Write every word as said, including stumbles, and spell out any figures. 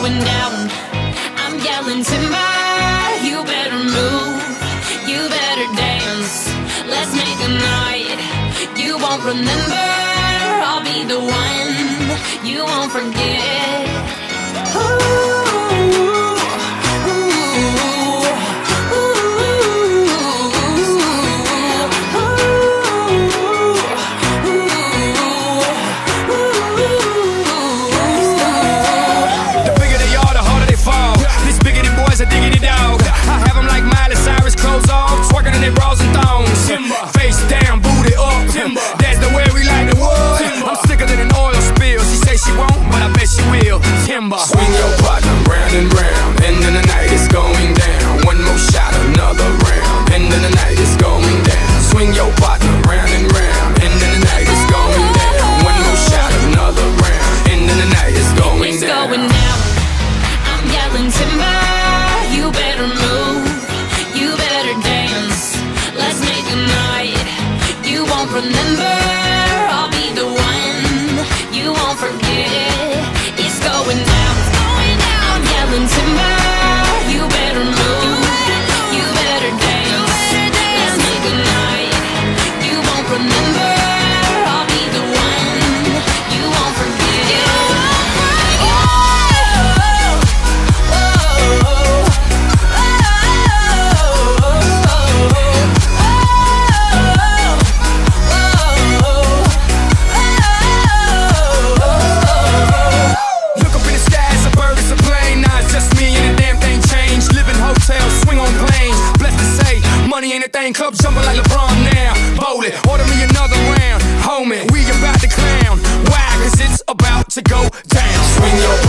going down. I'm yelling timber, you better move, you better dance. Let's make a night you won't remember. I'll be the one you won't forget. Ooh. Diggity dog, I have them like Miley Cyrus, clothes off, twerking in their bras and thongs. Timber. Face down, booty up. Timber. That's the way we like the wood. Timber. I'm sicker than an oil spill. She say she won't, but I bet she will. Timber. Swing your partner round and round, and then the night is going down. One more shot, another round, and then the night is going down. Swing your partner round and round, and then the night is going down. One more shot, another round, and then the night is going it's down. Going down. I'm yelling timber. You better move, you better dance. Let's make a night you won't remember. I'll be the one you won't forget. It's going down, it's going down. I'm yelling timber. You better move, you better dance. Let's make a night you won't remember. I'll be the one you won't forget. Club jumping like LeBron now. Bowl it, order me another round. Homie, we about to clown. Why? Cause it's about to go down. Swing your